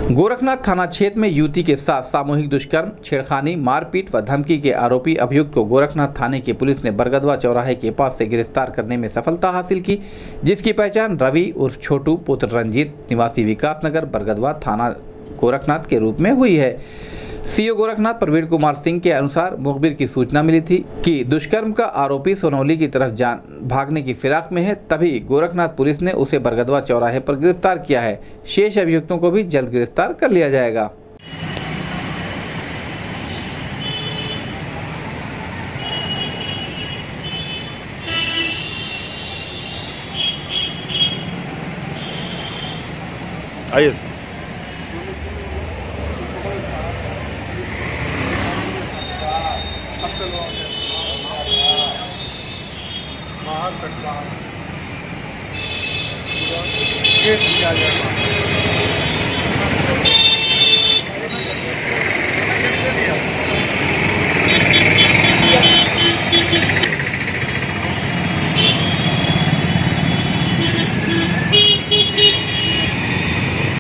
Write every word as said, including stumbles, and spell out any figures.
गोरखनाथ थाना क्षेत्र में युवती के साथ सामूहिक दुष्कर्म, छेड़खानी, मारपीट व धमकी के आरोपी अभियुक्त को गोरखनाथ थाने की पुलिस ने बरगदवा चौराहे के पास से गिरफ्तार करने में सफलता हासिल की, जिसकी पहचान रवि उर्फ छोटू पुत्र रंजीत निवासी विकासनगर बरगदवा थाना गोरखनाथ के रूप में हुई है। सीओ गोरखनाथ प्रवीण कुमार सिंह के अनुसार मुखबिर की सूचना मिली थी कि दुष्कर्म का आरोपी सोनौली की तरफ जान भागने की फिराक में है, तभी गोरखनाथ पुलिस ने उसे बरगदवा चौराहे पर गिरफ्तार किया है। शेष अभियुक्तों को भी जल्द गिरफ्तार कर लिया जाएगा। आइए गेट दिया जाएगा।